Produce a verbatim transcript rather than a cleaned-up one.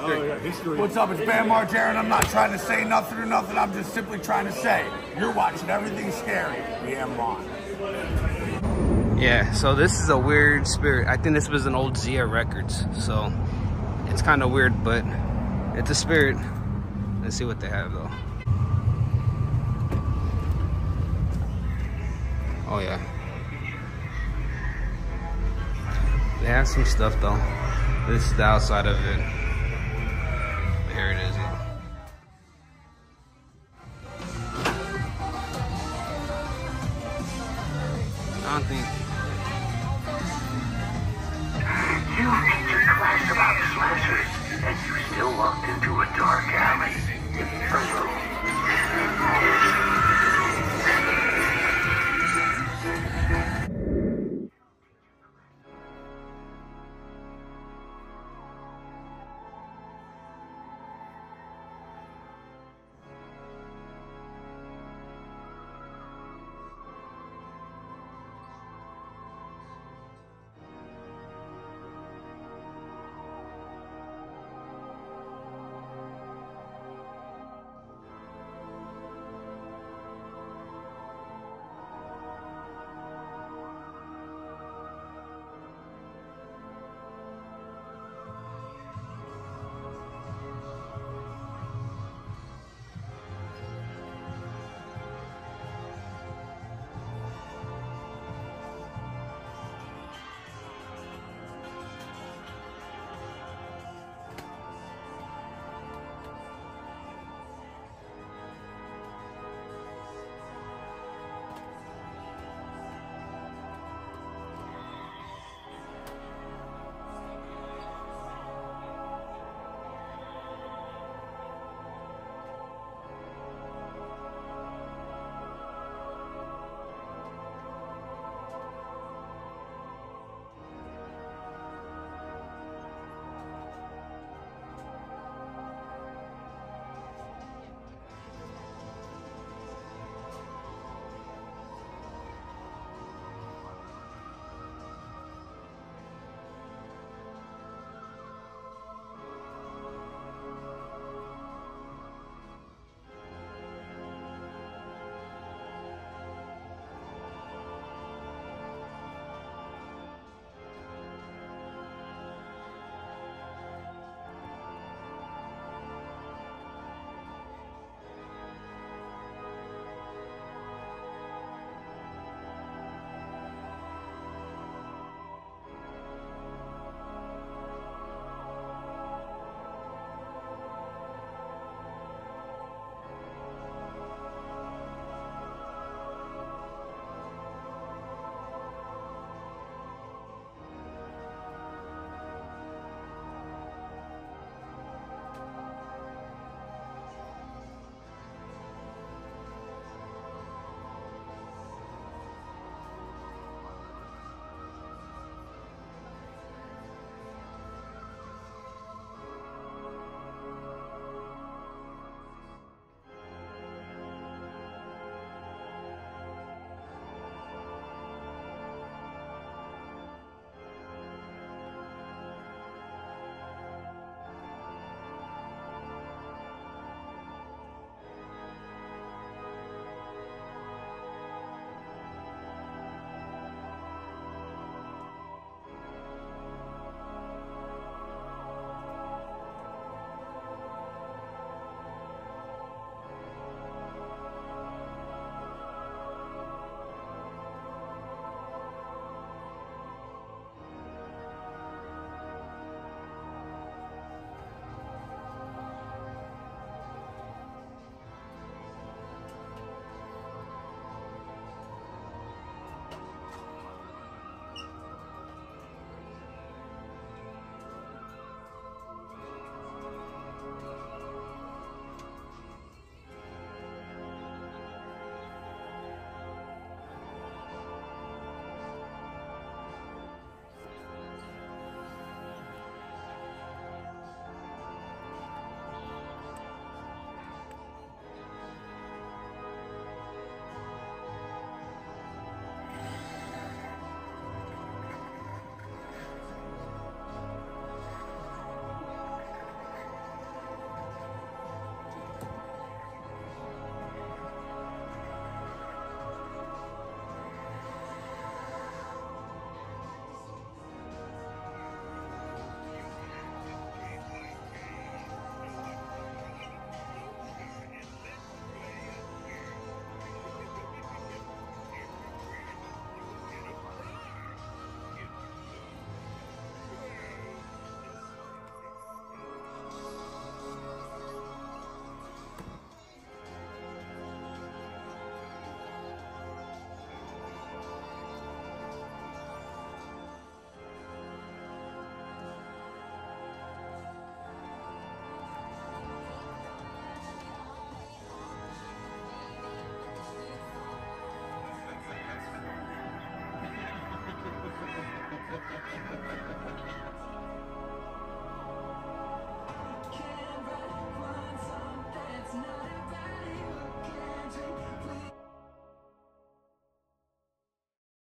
Oh, yeah, history. What's up? It's Bam Margera. I'm not trying to say nothing or nothing. I'm just simply trying to say you're watching Everything Scary. Yeah, Mon. Yeah, so this is a weird spirit. I think this was an old Zia Records, so it's kind of weird, but it's a spirit. Let's see what they have though. Oh yeah. They have some stuff though. This is the outside of it. Here it is. I don't think. You teach a class about slashers, and you still locked into a dark alley.